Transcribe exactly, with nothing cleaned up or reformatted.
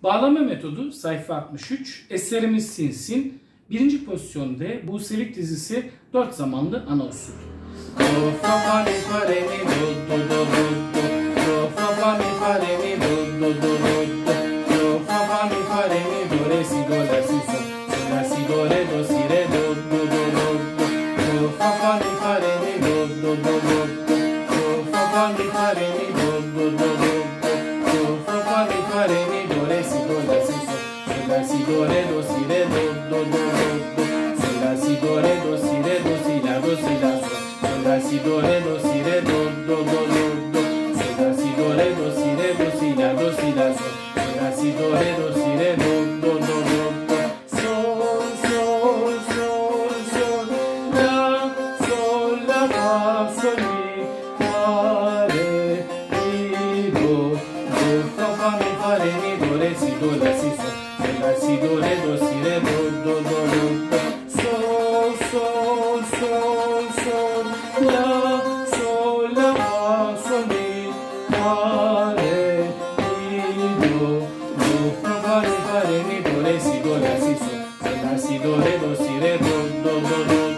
Bağlama metodu sayfa altmış üç. Eserimiz Sin Sin. Birinci pozisyonda Buselik dizisi dört zamanlı ana usul. Do, fa, fa, mi, fa, re, mi, do, do, do, do, do. Do, fa, fa, mi, fa, re, mi, do, do, do, do, do. Do, fa, fa, mi, fa, re, mi, do, re, si, do, la, si, sol. Sol, la, si, do, re, do, si, re, do, do, do, do, do. Do, fa, fa, mi, fa, re, mi, do, do, do, do, do. Do, fa, fa, mi, fa, re, mi, do, do, do, do, do. Do, fa, fa, mi, fa, re, mi, do, re, si, do, la, si, sol. Sol, la, si, do, re, do, si, re, do, do, do, do, do. Sol, la, si, do, re, do, si, re, do, si, la, do, si, la, sol. Sol, la, si, do, re, do, si, re, do, do, do, do, do. Sol, la, si, do, re, do, si, re, do, si, la, do, si, la, sol. Sol, la, si, do, re, do, si, re, do, do, do, do, do. Sol, sol, sol, sol, la, sol, la, fa, sol, mi, fa, re, mi, do. Do, fa, fa, mi, fa, re, mi, do, re, si, do, la, si, sol. Sol, la, si, do, re, do, si, re, do, do, do, do, do. Sol, sol, sol, sol, la, sol, la, fa, sol, mi, fa, re, mi, do. Do, fa, fa, mi, fa, re, mi, do, re, si, do, la, si, sol. Sol, la, si, do, re, do, si, re, do, do, do, do.